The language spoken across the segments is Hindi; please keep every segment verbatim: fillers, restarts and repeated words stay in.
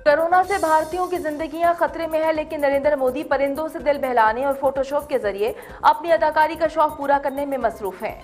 कोरोना से भारतीयों की जिंदगियां खतरे में है, लेकिन नरेंद्र मोदी परिंदों से दिल बहलाने और फोटोशॉप के जरिए अपनी अदाकारी का शौक पूरा करने में मसरूफ हैं।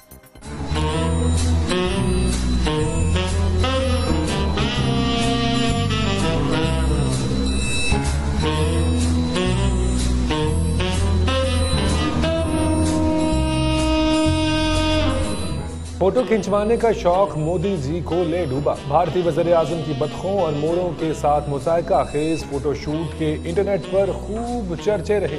फोटो खिंचवाने का शौक मोदी जी को ले डूबा। भारतीय वज़ीर आज़म की बतखों और मोरों के साथ मुसायका खेज फोटोशूट के इंटरनेट पर खूब चर्चे रहे।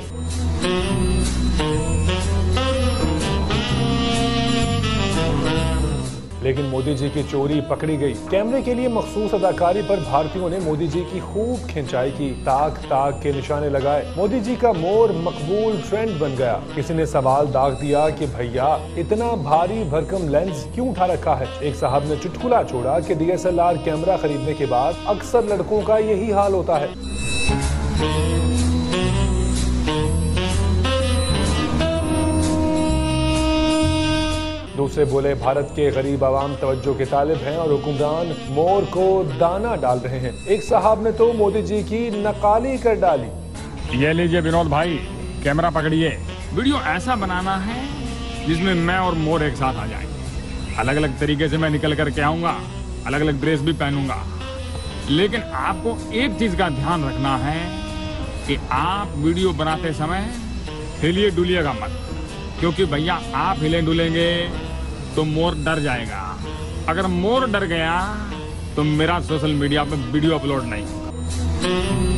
लेकिन मोदी जी की चोरी पकड़ी गई। कैमरे के लिए मखसूस अदाकारी पर भारतीयों ने मोदी जी की खूब खिंचाई की, ताक ताक के निशाने लगाए। मोदी जी का मोर मकबूल ट्रेंड बन गया। किसी ने सवाल दाग दिया कि भैया इतना भारी भरकम लेंस क्यों उठा रखा है। एक साहब ने चुटकुला छोड़ा कि D S L R camera खरीदने के बाद अक्सर लड़कों का यही हाल होता है। दूसरे बोले, भारत के गरीब आवाम तवज्जो के तालिब हैं और हुक्मरान मोर को दाना डाल रहे हैं। एक साहब ने तो मोदी जी की नकाली कर डाली। ये लीजिए विनोद भाई, कैमरा पकड़िए। वीडियो ऐसा बनाना है जिसमें मैं और मोर एक साथ आ जाएं। अलग अलग तरीके से मैं निकल करके आऊंगा, अलग अलग ड्रेस भी पहनूंगा। लेकिन आपको एक चीज का ध्यान रखना है कि आप वीडियो बनाते समय हिलिए डुलिएगा मत, क्योंकि भैया आप हिले डुलेंगे तो मोर डर जाएगा। अगर मोर डर गया तो मेरा सोशल मीडिया पे वीडियो अपलोड नहीं होगा।